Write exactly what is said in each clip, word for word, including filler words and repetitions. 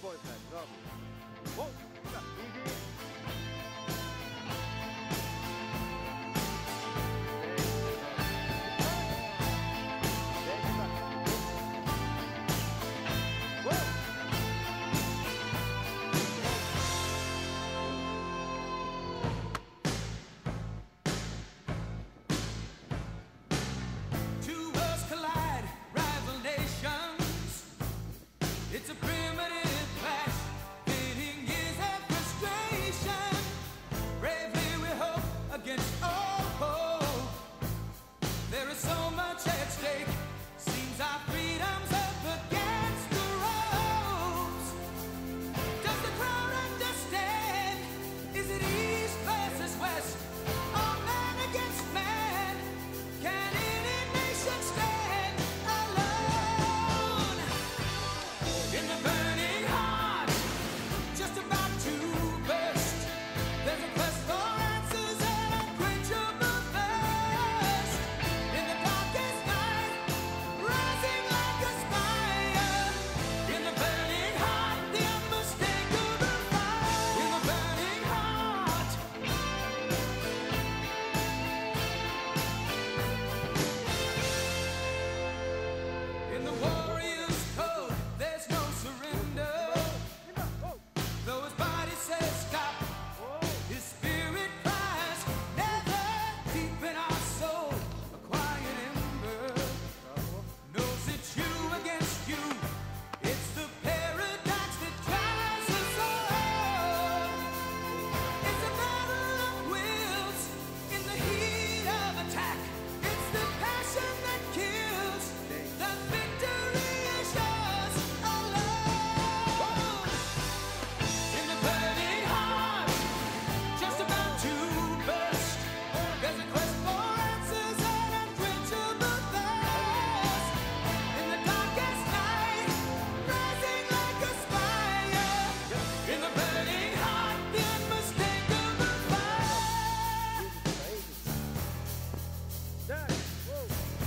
point pad. Drop it. Whoa. Easy. It's a primitive clash, pitting years of frustration. Bravely we hope against all hope. There is so much at stake. Seems our freedom's up against the ropes. Does the crowd understand? Is it east versus west? Or man against man? Can any nation stand alone? In the burning heart, just about to burst, there's a quest for answers and unquenchable thirst. In the darkest night, rising like a spire. In the burning heart, the unmistakable fire. In the burning heart. In the warrior's code, there's no surrender. Though his body says stop, his spirit cries never. Deep in our soul, a quiet ember knows it's you against you. It's the paradox that drives us all. It's a battle of wills in the heat of attack. It's the passion that kills. The victory is yours alone. In the burning heart, just about to burst, there's a quest for answers and unquenchable thirst. In the darkest night, rising like a spire. In the burning heart, the unmistakable fire. Dad. Whoa.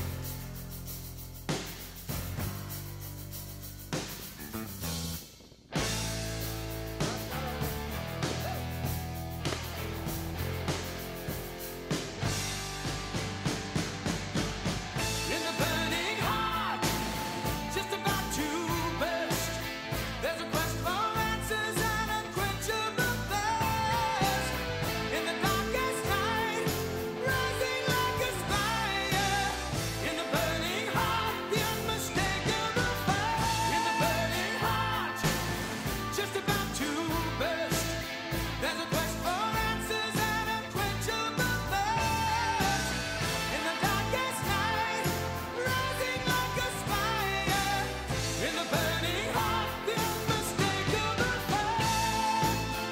In the burning heart, just about to burst, there's a quest for answers and unquenchable thirst. In the darkest night, rising like a spire. In the burning heart, the unmistakable fire. In the burning heart, just about to burst, there's a quest for answers and unquenchable thirst. In the darkest night, rising like a spire. In the burning heart, the unmistakable fire.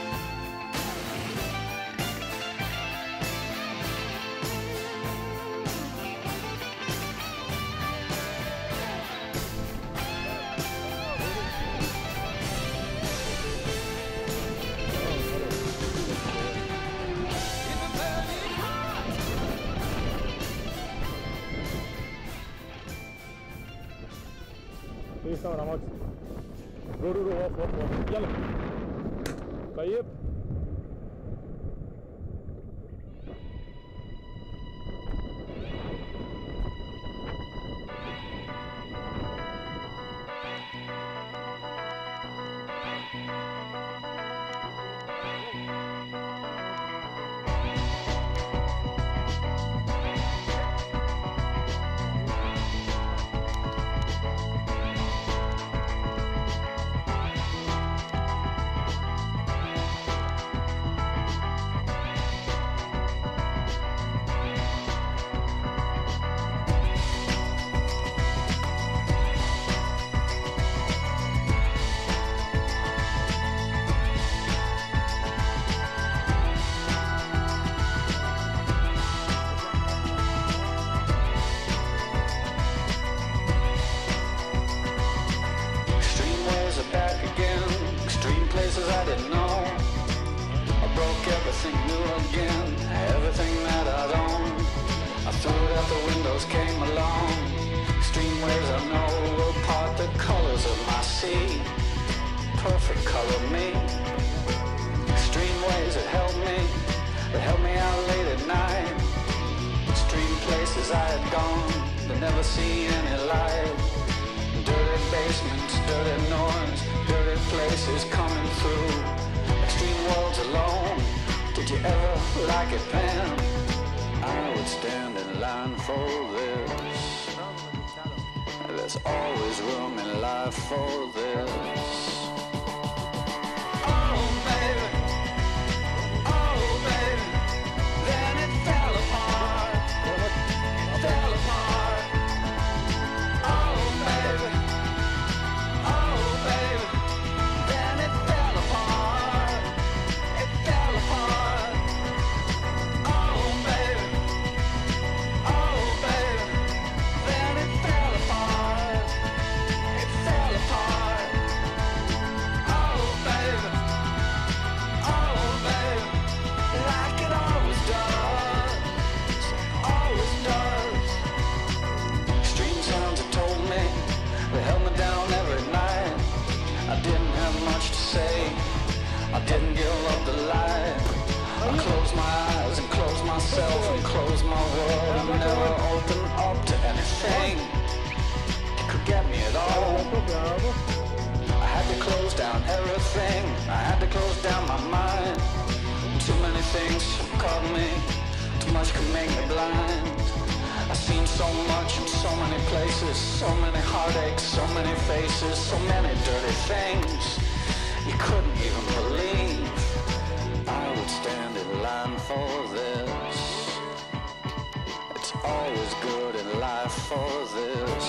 In the burning heart. Перестал рамать. Ру-ру-ру, оп, оп, оп. Яли. Кайып. perfect color me. Extreme ways that helped me, that helped me out late at night. Extreme places I had gone, but never seen any light. Dirty basements, dirty noise, dirty places coming through. Extreme worlds alone, did you ever like it, Pam? I would stand in line for this. There's always room in life for this. Oh, baby. Oh, baby. Then it fell apart. Fell apart. Oh, baby. Oh, baby. Then it fell apart. It fell apart. Oh, baby. Oh, baby. Then it fell apart. It fell apart. Oh, baby. Oh, baby. Like it always does. Always does. Extreme sounds have told me, they held me down every night. I didn't have much to say. I didn't give up the light. I closed my eyes and closed myself and closed my world and never opened up to anything that could get me at all. I had to close down everything. I had to close down my mind. Too many things caught me. Too much could make me blind. I've seen so much in so many places, so many heartaches, so many faces, so many dirty things you couldn't even believe. I would stand in line for this. It's always good in life for this.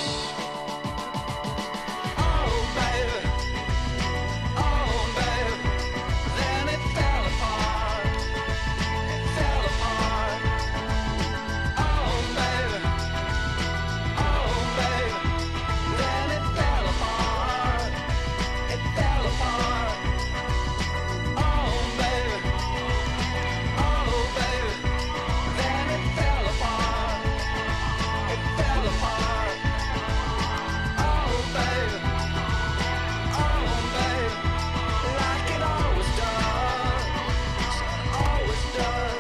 Oh, baby. Oh, baby. Then it fell apart. It fell apart. Oh, baby. Oh, baby. Then it fell apart. It fell apart. Oh, baby. Oh, baby. Then it fell apart. It fell apart. Oh, baby. Oh, baby. Like it always does. Always does.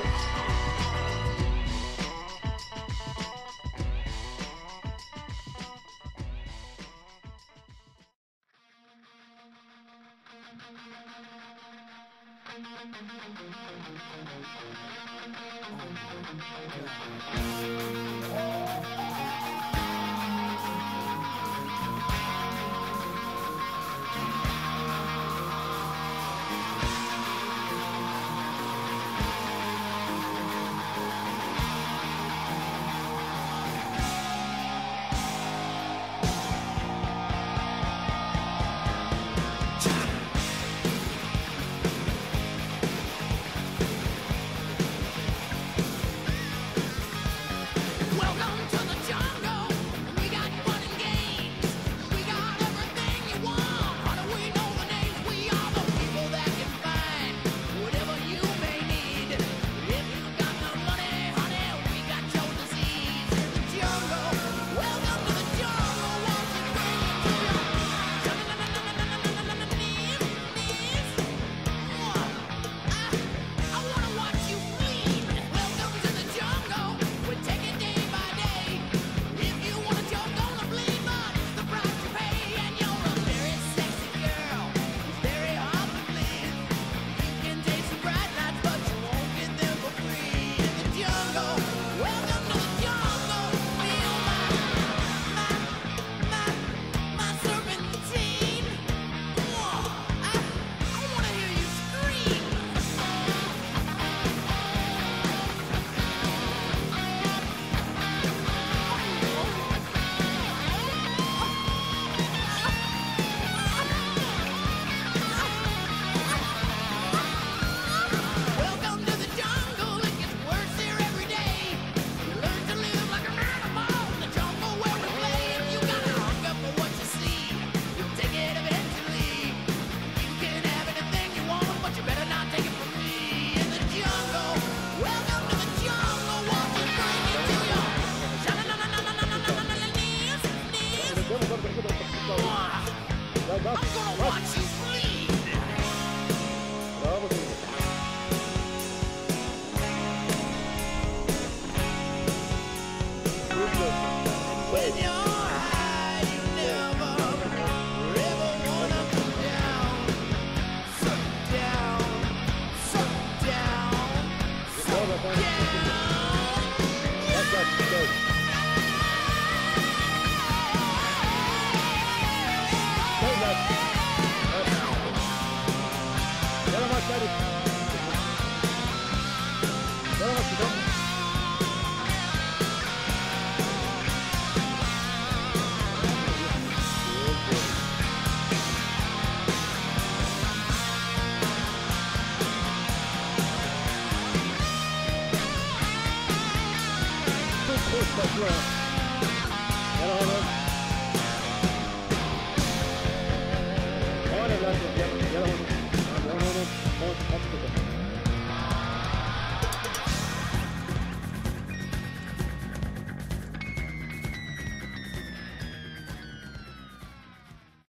Första slag. Här har vi.